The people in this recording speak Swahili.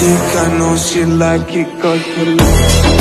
think I know she like it 'cause you look